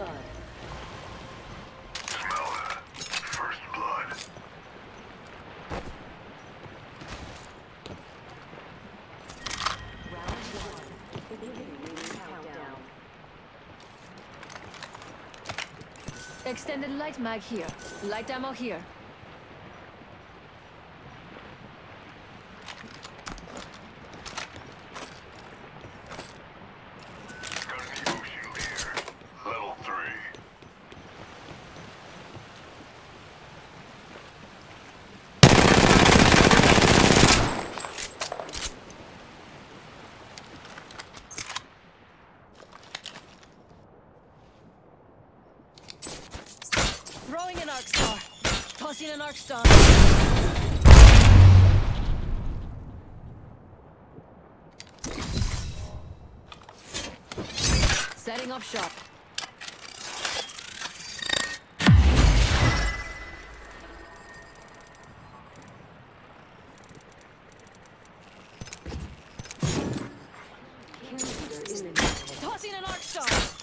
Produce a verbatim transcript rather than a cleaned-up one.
blood. Smell that. First blood. Round one. Beginning countdown. Extended light mag here. Light ammo here. Got an evo shield here. Level three. Throwing an arc star. Tossing an arc star. Setting up shop. Kill leader eliminated. Tossing an arc star.